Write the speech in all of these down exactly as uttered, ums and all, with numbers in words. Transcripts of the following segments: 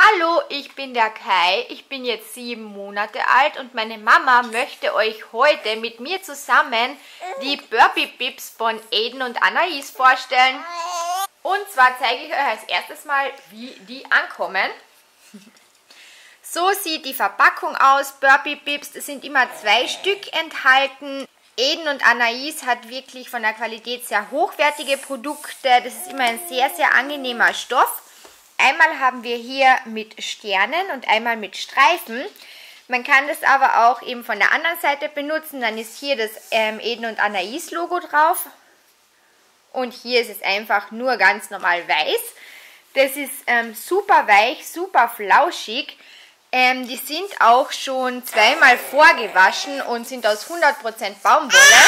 Hallo, ich bin der Kai, ich bin jetzt sieben Monate alt und meine Mama möchte euch heute mit mir zusammen die Burpee Bibs von Aiden und Anais vorstellen. Und zwar zeige ich euch als erstes mal, wie die ankommen. So sieht die Verpackung aus. Burpee Bibs, es sind immer zwei Stück enthalten. Aiden und Anais hat wirklich von der Qualität sehr hochwertige Produkte. Das ist immer ein sehr, sehr angenehmer Stoff. Einmal haben wir hier mit Sternen und einmal mit Streifen. Man kann das aber auch eben von der anderen Seite benutzen. Dann ist hier das ähm, Aiden und Anais Logo drauf. Und hier ist es einfach nur ganz normal weiß. Das ist ähm, super weich, super flauschig. Ähm, die sind auch schon zweimal vorgewaschen und sind aus hundert Prozent Baumwolle.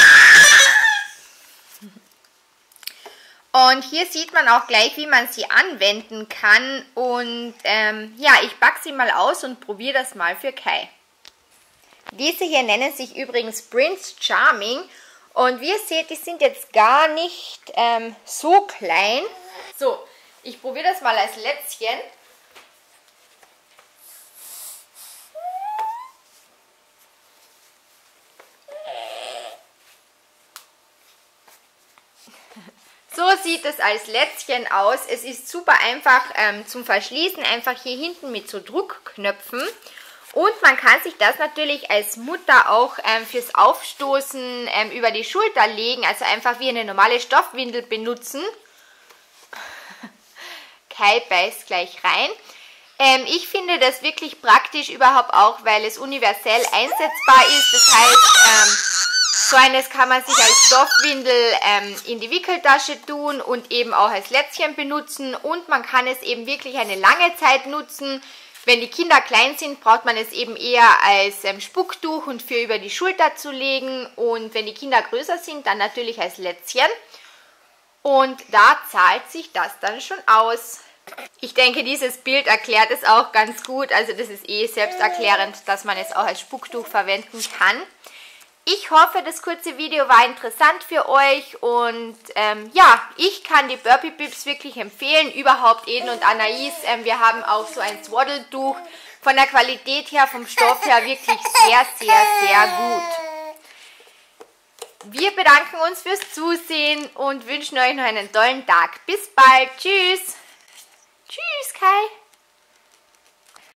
Und hier sieht man auch gleich, wie man sie anwenden kann. Und ähm, ja, ich packe sie mal aus und probiere das mal für Kai. Diese hier nennen sich übrigens Prince Charming. Und wie ihr seht, die sind jetzt gar nicht ähm, so klein. So, ich probiere das mal als Lätzchen. So sieht es als Lätzchen aus. Es ist super einfach ähm, zum Verschließen, einfach hier hinten mit so Druckknöpfen. Und man kann sich das natürlich als Mutter auch ähm, fürs Aufstoßen ähm, über die Schulter legen, also einfach wie eine normale Stoffwindel benutzen. Kai beißt gleich rein. Ähm, ich finde das wirklich praktisch überhaupt auch, weil es universell einsetzbar ist. Das heißt, ähm, so eines kann man sich als Stoffwindel ähm, in die Wickeltasche tun und eben auch als Lätzchen benutzen. Und man kann es eben wirklich eine lange Zeit nutzen. Wenn die Kinder klein sind, braucht man es eben eher als ähm, Spucktuch und für über die Schulter zu legen. Und wenn die Kinder größer sind, dann natürlich als Lätzchen. Und da zahlt sich das dann schon aus. Ich denke, dieses Bild erklärt es auch ganz gut. Also das ist eh selbsterklärend, dass man es auch als Spucktuch verwenden kann. Ich hoffe, das kurze Video war interessant für euch und ähm, ja, ich kann die Burpee Bibs wirklich empfehlen, überhaupt Aiden und Anais. Ähm, wir haben auch so ein Swaddle-Tuch, von der Qualität her, vom Stoff her wirklich sehr, sehr, sehr gut. Wir bedanken uns fürs Zusehen und wünschen euch noch einen tollen Tag. Bis bald. Tschüss. Tschüss, Kai.